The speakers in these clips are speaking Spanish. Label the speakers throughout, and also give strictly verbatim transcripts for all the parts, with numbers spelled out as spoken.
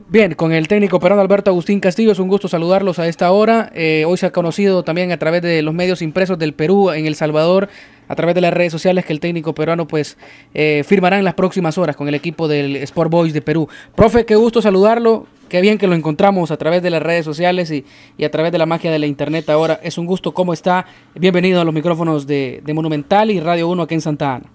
Speaker 1: Bien, con el técnico peruano Alberto Agustín Castillo, es un gusto saludarlos a esta hora. Eh, hoy se ha conocido también a través de los medios impresos del Perú, en El Salvador, a través de las redes sociales, que el técnico peruano pues eh, firmará en las próximas horas con el equipo del Sport Boys de Perú. Profe, qué gusto saludarlo, qué bien que lo encontramos a través de las redes sociales y, y a través de la magia de la internet ahora. Es un gusto, ¿cómo está? Bienvenido a los micrófonos de, de Monumental y Radio uno aquí en Santa Ana.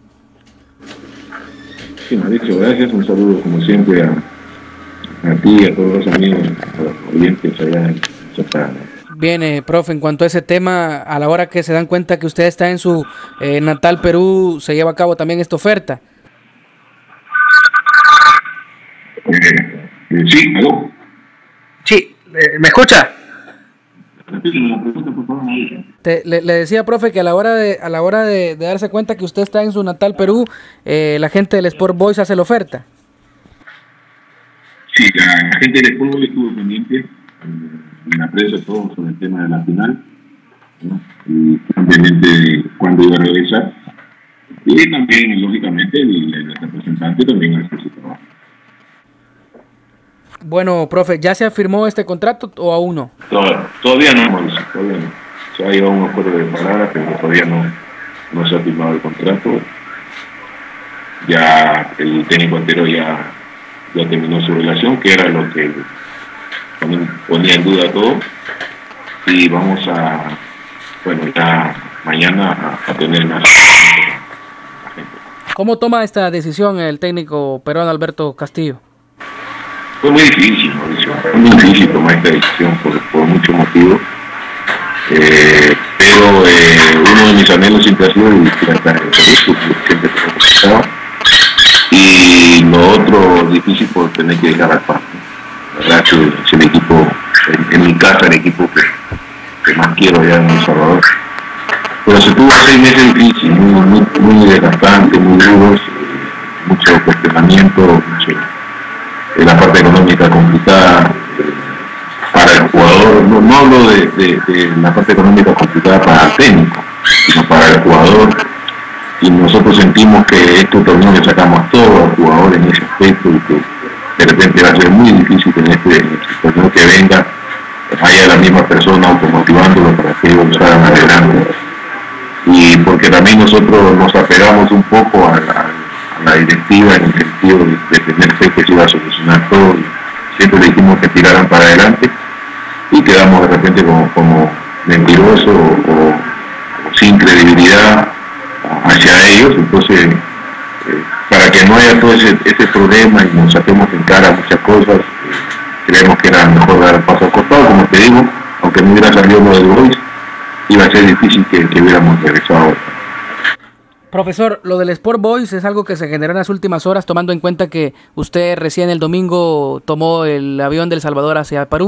Speaker 2: Sí, Mauricio, gracias. Un saludo como siempre a, a ti y a todos los amigos, a los oyentes allá en Santa Ana.
Speaker 1: Bien, eh, profe, en cuanto a ese tema, a la hora que se dan cuenta que usted está en su eh, natal Perú, se lleva a cabo también esta oferta.
Speaker 2: Eh, eh, sí, ¿aló?
Speaker 1: Sí, eh, ¿me escucha? Te, le, le decía, profe, que a la hora de a la hora de, de darse cuenta que usted está en su natal Perú, eh, la gente del Sport Boys hace la oferta.
Speaker 2: Sí, la, la gente del Sport Boys estuvo pendiente eh, en la prensa todo sobre el tema de la final, ¿no? Y pendiente de cuándo iba a regresar. Y también, lógicamente, el, el representante también hace su trabajo.
Speaker 1: Bueno, profe, ¿ya se firmó este contrato o aún no?
Speaker 2: Todavía, todavía no, Mauricio, todavía no. Se ha llegado a un acuerdo de parada, pero todavía no, no se ha firmado el contrato. Ya el técnico anterior ya, ya terminó su relación, que era lo que ponía en duda todo. Y vamos a, bueno, ya mañana a, a tener más.
Speaker 1: ¿Cómo toma esta decisión el técnico peruano Alberto Castillo?
Speaker 2: Fue muy difícil, Mauricio. Fue muy difícil tomar esta decisión por, por muchos motivos. Eh, pero eh, uno de mis anhelos siempre ha sido dirigir acá en el Perú, siempre me gustaba. Y lo otro difícil por tener que dejar al P A S. La verdad que es el equipo, en, en mi casa, el equipo que, que más quiero allá en El Salvador. Pero se tuvo seis meses difíciles, muy, muy, muy desgastantes, muy duros, mucho cuestionamiento, mucho. La parte económica complicada eh, para el jugador, no, no hablo de, de, de la parte económica complicada para el técnico, sino para el jugador, y nosotros sentimos que este torneo le sacamos a todos los jugadores en ese aspecto y que de repente va a ser muy difícil en este, en este torneo que venga haya la misma persona automotivándolo para que ellos salgan adelante, y porque también nosotros nos apegamos un poco a la la directiva en el sentido de, de tener fe que se iba a solucionar todo, y siempre le dijimos que tiraran para adelante y quedamos de repente como, como mentirosos o, o, o sin credibilidad hacia ellos. Entonces eh, para que no haya todo ese, ese problema y nos saquemos en cara muchas cosas, eh, creemos que era mejor dar el paso al costado. Como te digo, aunque no hubiera salido lo del Boys, iba a ser difícil que, que hubiéramos regresado.
Speaker 1: Profesor, lo del Sport Boys es algo que se generó en las últimas horas, tomando en cuenta que usted recién el domingo tomó el avión del Salvador hacia Perú.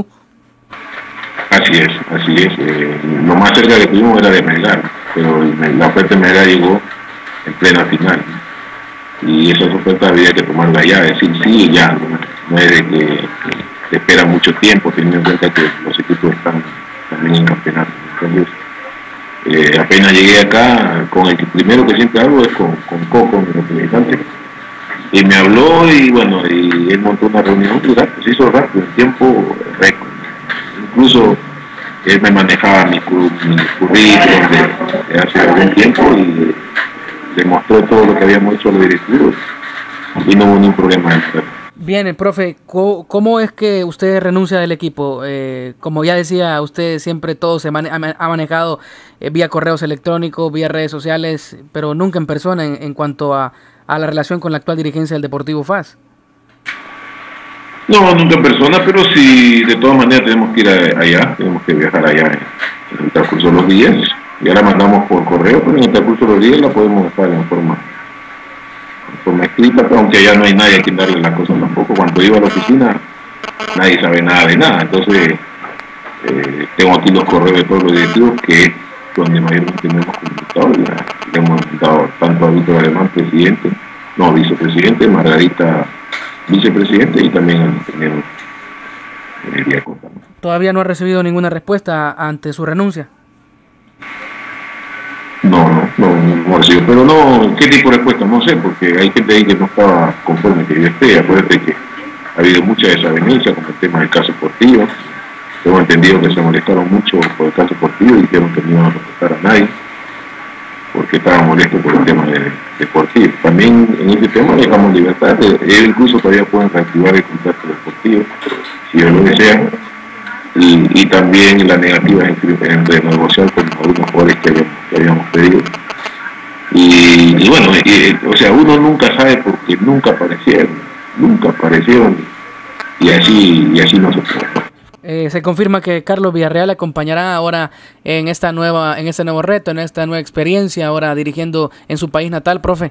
Speaker 2: Así es, así es. Eh, lo más cerca que tuvimos era de Melgar, pero la oferta de Melgar llegó en plena final. Y esa oferta había que tomarla ya, decir sí y ya. No, no es de que, que se espera mucho tiempo, teniendo en cuenta que los equipos están también en campeonato. Entonces, Eh, apenas llegué acá, con el primero que siempre hablo es con, con Coco, mi representante, y me habló y bueno, y él montó una reunión y rápido, se hizo rápido, en tiempo récord. Incluso él me manejaba mi, mi currículum de, de hace algún tiempo y demostró todo lo que habíamos hecho los directivos y no hubo ningún problema.
Speaker 1: Bien, profe, ¿cómo es que usted renuncia del equipo? Eh, como ya decía, usted siempre todo se mane ha manejado eh, vía correos electrónicos, vía redes sociales, pero nunca en persona en, en cuanto a, a la relación con la actual dirigencia del Deportivo F A S.
Speaker 2: No, nunca en persona, pero sí, de todas maneras tenemos que ir a, allá, tenemos que viajar allá en, en el transcurso de los días. Ya la mandamos por correo, pero en el transcurso de los días la podemos dejar en forma forma escrita, aunque allá no hay nadie a quien darle las cosas tampoco. Cuando iba a la oficina nadie sabe nada de nada, entonces eh, tengo aquí los correos de todos los directivos, que es donde mayormente tenemos comunicado. Le hemos dado tanto a Víctor Alemán, presidente, no, vicepresidente, Margarita, vicepresidente, y también al ingeniero eh, Diaco.
Speaker 1: ¿Todavía no ha recibido ninguna respuesta ante su renuncia?
Speaker 2: No, no, no, no ha sido, pero no, ¿qué tipo de respuesta? No sé, porque hay gente ahí que no estaba conforme que yo esté. Acuérdate que ha habido mucha desavenencia con el tema del caso Portillo. Tengo entendido que se molestaron mucho por el caso Portillo y dijeron que no iban a contestar a nadie porque estaban molestos por el tema de, de Portillo. También en este tema dejamos libertad, ellos incluso todavía pueden reactivar el contrato de Portillo si ellos lo desean, y, y también la negativa en, en renegociar con algunos jugadores que habíamos, que habíamos pedido. Y, y bueno, y, o sea, uno nunca sabe porque nunca aparecieron, nunca aparecieron y así, y así no se puede.
Speaker 1: Eh, se confirma que Carlos Villarreal acompañará ahora en esta nueva, en este nuevo reto, en esta nueva experiencia, ahora dirigiendo en su país natal, profe.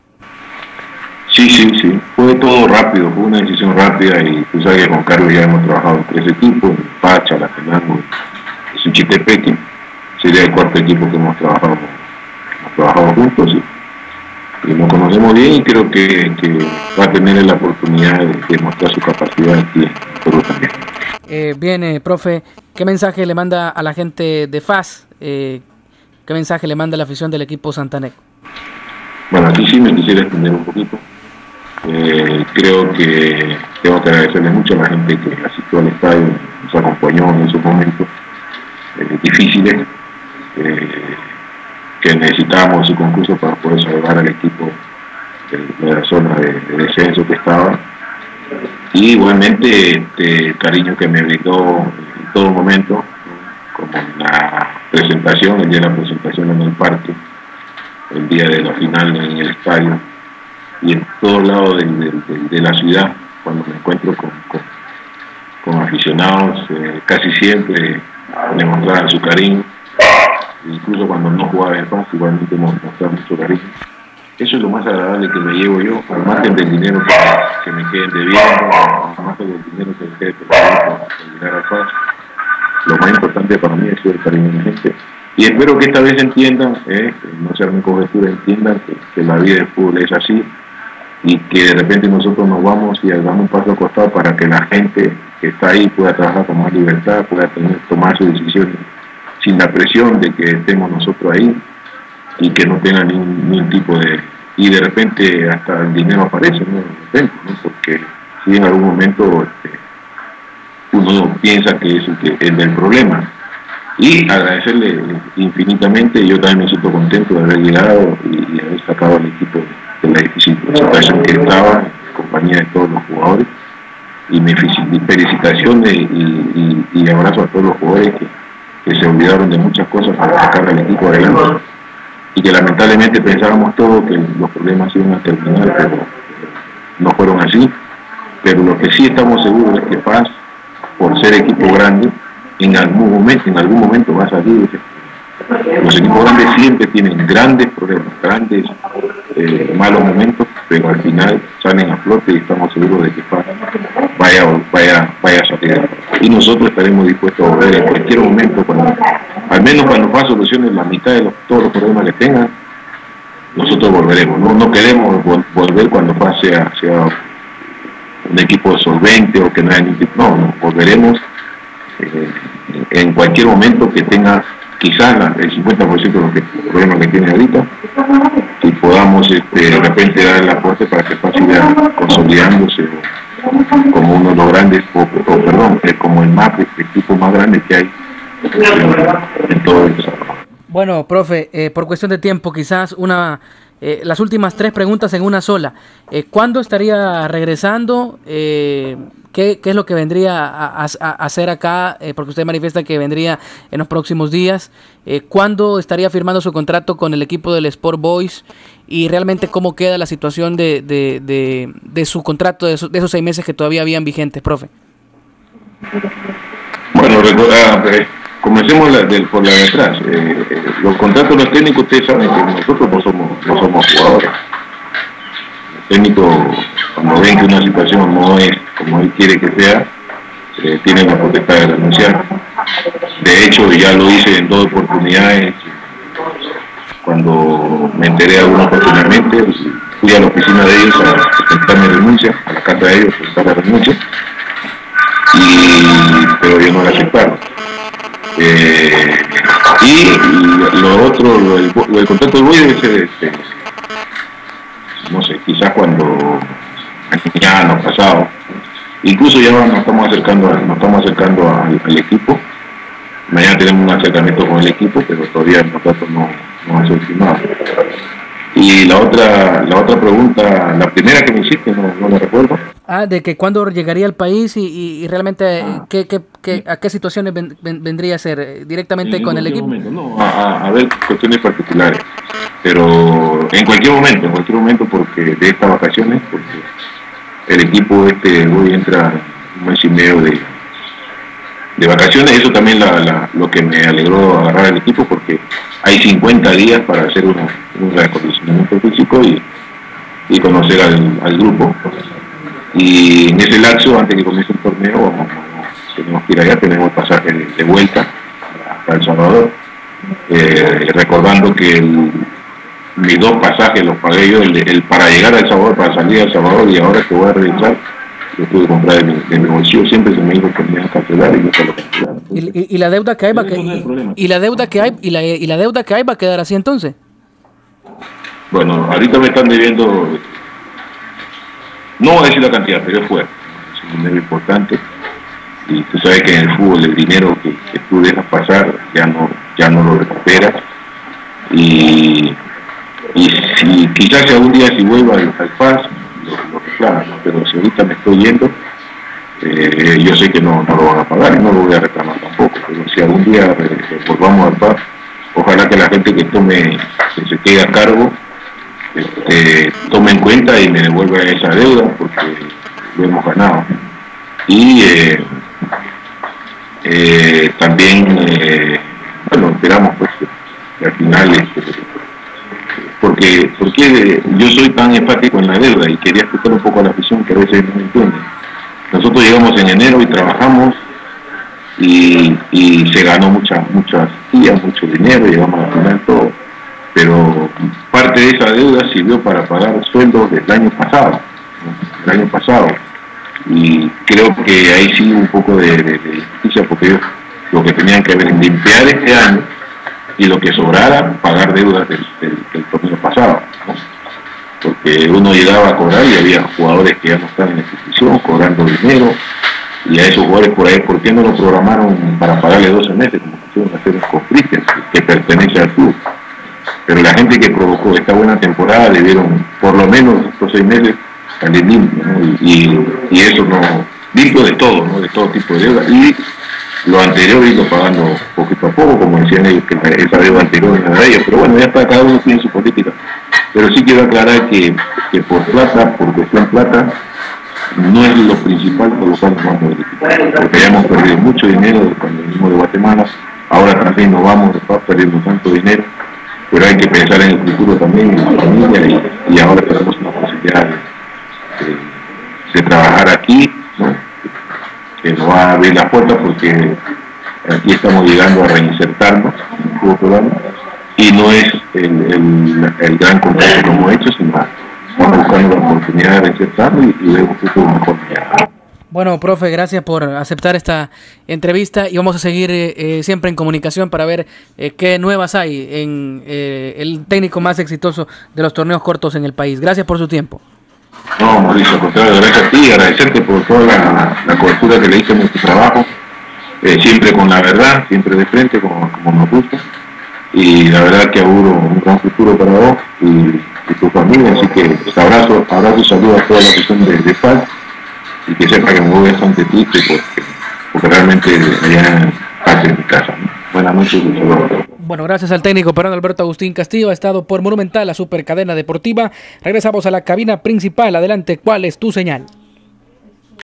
Speaker 2: Sí, sí, sí, fue todo rápido, fue una decisión rápida y tú sabes que con Carlos ya hemos trabajado en tres equipos, en Pacha, La Tenango y Suchitepeque, sería el cuarto equipo que hemos trabajado, hemos trabajado juntos y, y nos conocemos bien y creo que, que va a tener la oportunidad de, de mostrar su capacidad aquí en Perú también.
Speaker 1: Eh, bien, eh, profe, ¿qué mensaje le manda a la gente de F A S? Eh, ¿Qué mensaje le manda a la afición del equipo santaneco?
Speaker 2: Bueno, aquí sí me quisiera extender un poquito. Eh, creo que tengo que agradecerle mucho a la gente que asistió al estadio, nos acompañó en esos momentos eh, difíciles, eh, que necesitábamos su concurso para poder salvar al equipo de, de la zona de, de descenso que estaba. Y igualmente este, el cariño que me brindó en todo momento, como en la presentación, el día de la presentación en el parque, el día de la final en el estadio, y en todos lados de, de, de, de la ciudad, cuando me encuentro con, con, con aficionados, eh, casi siempre me mostraban su cariño, incluso cuando no jugaba en F A S, igualmente me mostraban mucho cariño. Eso es lo más agradable que me llevo yo, al margen del dinero que, que me queden debiendo, al margen del dinero que me quede perdiendo por llegar a F A S. Lo más importante para mí es el cariño de la gente. Y espero que esta vez entiendan, eh, no se armen cobertura, entiendan que, que la vida del fútbol es así y que de repente nosotros nos vamos y damos un paso al costado para que la gente que está ahí pueda trabajar con más libertad, pueda tener, tomar sus decisiones sin la presión de que estemos nosotros ahí y que no tenga ningún, ningún tipo de... y de repente hasta el dinero aparece, ¿no? De repente, ¿no? Porque si en algún momento este, uno piensa que es el, que, el del problema. Y agradecerle infinitamente, yo también me siento contento de haber llegado y, y haber sacado al equipo de la difícil situación que estaba, en compañía de todos los jugadores, y mis felicitaciones y, y, y abrazo a todos los jugadores que, que se olvidaron de muchas cosas para sacar al equipo adelante, y que lamentablemente pensábamos todos que los problemas iban a terminar, pero no fueron así. Pero lo que sí estamos seguros es que F A S, por ser equipo grande, en algún momento, en algún momento va a salir. Los equipos grandes siempre tienen grandes problemas, grandes eh, malos momentos, pero al final salen a flote y estamos seguros de que F A S vaya, vaya, vaya a salir. Y nosotros estaremos dispuestos a volver en cualquier momento, cuando, al menos cuando F A S solucione la mitad de los, todos los problemas que tengan, nosotros volveremos. No, no queremos vol volver cuando F A S sea, sea un equipo solvente o que no haya ningún tipo, no, no, volveremos eh, en cualquier momento que tenga quizás la, el cincuenta por ciento de los que, problemas que tiene ahorita, y podamos este, de repente dar el aporte para que F A S siga consolidándose o, como uno de los grandes, o, o perdón, eh, como el más el equipo más grande que hay en, en todo el desarrollo.
Speaker 1: Bueno, profe, eh, por cuestión de tiempo, quizás una eh, las últimas tres preguntas en una sola. Eh, ¿Cuándo estaría regresando? Eh, ¿qué, ¿Qué es lo que vendría a, a, a hacer acá? Eh, porque usted manifiesta que vendría en los próximos días. Eh, ¿Cuándo estaría firmando su contrato con el equipo del Sport Boys? Y realmente cómo queda la situación de, de, de, de su contrato, de, su, de esos seis meses que todavía habían vigentes, profe.
Speaker 2: Bueno, recuerda, comencemos la, de, por la de atrás. Eh, eh, los contratos de los técnicos, ustedes saben que nosotros no somos, no somos jugadores. Los técnicos, cuando ven que una situación no es como él quiere que sea, eh, tienen la potestad de renunciar. De hecho, ya lo hice en dos oportunidades. Cuando me enteré alguna oportunamente, fui a la oficina de ellos a presentar mi renuncia, a la casa de ellos a presentar la renuncia, y, pero ellos no la aceptaron. Eh, y, y lo otro, lo del, lo del contrato del Boy debe ser, este, no sé, quizás cuando mañana o pasado, Incluso ya nos estamos acercando, nos estamos acercando al, al equipo. Mañana tenemos un acercamiento con el equipo, pero todavía el contrato no, no ha sido firmado. Y la otra, la otra pregunta, la primera que me hiciste, no, no la recuerdo.
Speaker 1: Ah, de que cuándo llegaría al país y, y, y realmente ah. ¿qué, qué, qué, a qué situaciones ven, ven, vendría a ser directamente con el equipo.
Speaker 2: Momento, no, a, a ver cuestiones particulares, pero en cualquier momento, en cualquier momento, porque de estas vacaciones, porque el equipo este hoy entra un mes y medio de, de vacaciones. Eso también la, la, lo que me alegró agarrar el equipo, porque hay cincuenta días para hacer una, un reacondicionamiento físico y, y conocer al, al grupo. Y en ese lapso, antes que comience el torneo, vamos, tenemos que ir allá, tenemos pasaje de, de vuelta a El Salvador, eh, recordando que el, mis dos pasajes los pagué yo, el, el para llegar a El Salvador, para salir a El Salvador, y ahora que voy a regresar, lo tuve que comprar de mi, de mi bolsillo. Siempre se me dijo que me iba a cancelar y nunca lo cancelaron.
Speaker 1: ¿Y, y, y la deuda que hay va que, y, y la deuda que hay y la, y la deuda que hay va a quedar así entonces?
Speaker 2: Bueno, ahorita me están debiendo, no voy a decir la cantidad, pero es fuerte, es un dinero importante, y tú sabes que en el fútbol el dinero que, que tú dejas pasar ya no ya no lo recuperas, y, y si quizás si algún día si vuelva al, al P A S lo, lo reclamo, pero si ahorita me estoy yendo, eh, yo sé que no, no lo van a pagar y no lo voy a reclamar tampoco, pero si algún día eh, volvamos al P A S, ojalá que la gente que tome, que se quede a cargo, Este, tome en cuenta y me devuelva esa deuda, porque lo hemos ganado. Y eh, eh, también, eh, bueno, esperamos pues que, que al final, este, porque, porque yo soy tan enfático en la deuda, y quería explicar un poco a la afición que a veces no me entiende. Nosotros llegamos en enero y trabajamos, y, y se ganó muchas muchas días, mucho dinero, llegamos al final todo, pero parte de esa deuda sirvió para pagar sueldos del año pasado, ¿no? El año pasado, y creo que ahí sí un poco de, de, de justicia, porque ellos lo que tenían que ver limpiar este año, y lo que sobrara pagar deudas del, del, del torneo pasado, ¿no? Porque uno llegaba a cobrar y había jugadores que ya no están en la institución cobrando dinero, y a esos jugadores por ahí, ¿por qué no lo programaron para pagarle doce meses, como quisieron hacer con Christian, que pertenece al club? Pero la gente que provocó esta buena temporada debieron por lo menos estos seis meses salir limpio, ¿no? y, y eso no, limpio de todo, ¿no? De todo tipo de deuda, y lo anterior irlo pagando poquito a poco, como decían ellos, que esa deuda anterior no era de ellos, pero bueno, ya está, cada uno tiene su política. Pero sí quiero aclarar que, que por plata, por cuestión plata, no es lo principal por lo cual nos vamos del equipo, porque ya hemos perdido mucho dinero cuando venimos de Guatemala, ahora también nos vamos de paz perdiendo tanto dinero, pero hay que pensar en el futuro también, en la familia, y, y ahora tenemos una posibilidad de, de, de trabajar aquí, ¿no? Que nos va a abrir las puertas, porque aquí estamos llegando a reinsertarnos en el fútbol peruano, y no es el, el, el gran contrato que hemos hecho, sino estamos buscando la oportunidad de reinsertarnos y, y ver un futuro mejor.
Speaker 1: Bueno, profe, gracias por aceptar esta entrevista, y vamos a seguir eh, siempre en comunicación para ver eh, qué nuevas hay en eh, el técnico más exitoso de los torneos cortos en el país. Gracias por su tiempo.
Speaker 2: No, Mauricio, al contrario, gracias a ti y agradecerte por toda la, la cobertura que le hice en nuestro trabajo, eh, siempre con la verdad, siempre de frente, como, como nos gusta, y la verdad que auguro un gran futuro para vos y, y tu familia, así que pues, abrazo, abrazo y saludo a toda la afición de, de P A S, y que sepa que me voy bastante triste porque, porque realmente allá pase en mi casa, ¿no? Buenas noches y saludos.
Speaker 1: Bueno, gracias al técnico peruano Alberto Agustín Castillo. Ha estado por Monumental, la supercadena deportiva. Regresamos a la cabina principal. Adelante, ¿cuál es tu señal?